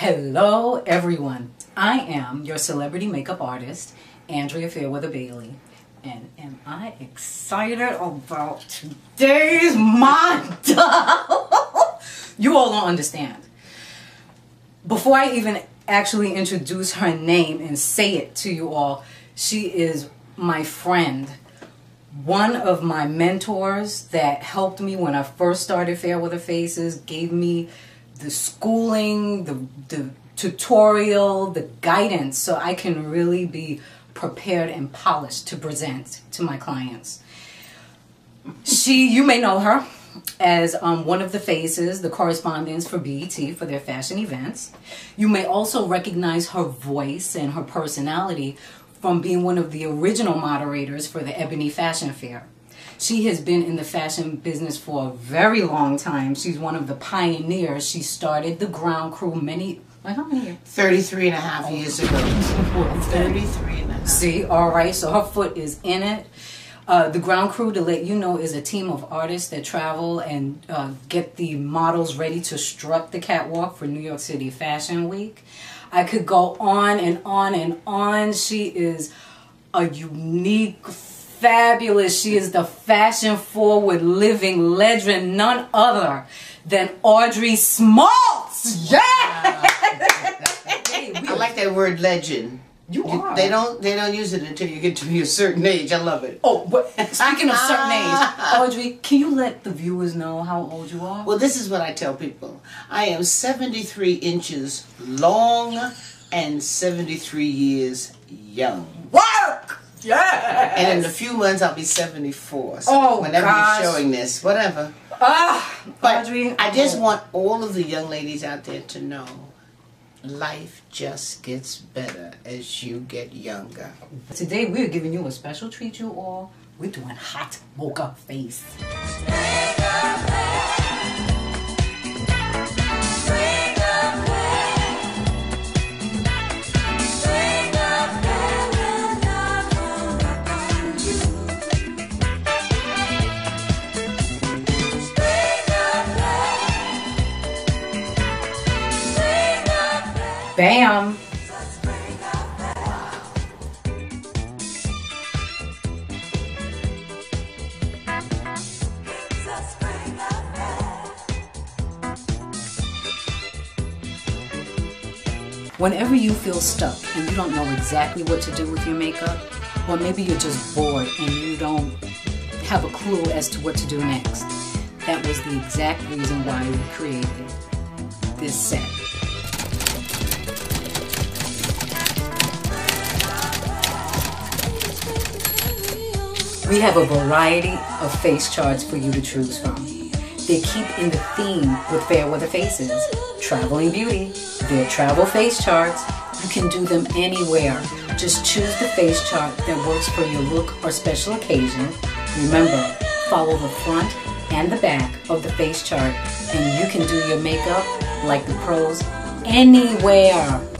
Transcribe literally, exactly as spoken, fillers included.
Hello everyone, I am your celebrity makeup artist, Andrea Fairweather Bailey, and am I excited about today's model? You all don't understand. Before I even actually introduce her name and say it to you all, she is my friend, one of my mentors that helped me when I first started Fairweather Faces, gave me the schooling, the, the tutorial, the guidance, so I can really be prepared and polished to present to my clients. She, you may know her as um, one of the faces, the correspondents for B E T for their fashion events. You may also recognize her voice and her personality from being one of the original moderators for the Ebony Fashion Fair. She has been in the fashion business for a very long time. She's one of the pioneers. She started the ground crew many, like how many years? thirty-three and a half years ago. thirty-three and a half. See, all right, so her foot is in it. Uh, the ground crew, to let you know, is a team of artists that travel and uh, get the models ready to strut the catwalk for New York City Fashion Week. I could go on and on and on. She is a unique, fabulous, she is the fashion forward living legend, none other than Audrey Smaltz. Yeah! Wow. I like that word legend. You are. They don't they don't use it until you get to be a certain age. I love it. Oh, but speaking of certain age, Audrey, can you let the viewers know how old you are? Well, this is what I tell people. I am seventy-three inches long and seventy-three years young. Work! Yeah. And in a few months I'll be seventy-four. So oh, whenever gosh. you're showing this, whatever. Ah, but Audrey, I just oh. want all of the young ladies out there to know life just gets better as you get younger. Today we're giving you a special treat, you all. We're doing hot mocha face. Bam! Whenever you feel stuck and you don't know exactly what to do with your makeup, or maybe you're just bored and you don't have a clue as to what to do next, that was the exact reason why we created this set. We have a variety of face charts for you to choose from. They keep in the theme with Fairweather Faces. Traveling Beauty, their travel face charts. You can do them anywhere. Just choose the face chart that works for your look or special occasion. Remember, follow the front and the back of the face chart and you can do your makeup like the pros anywhere.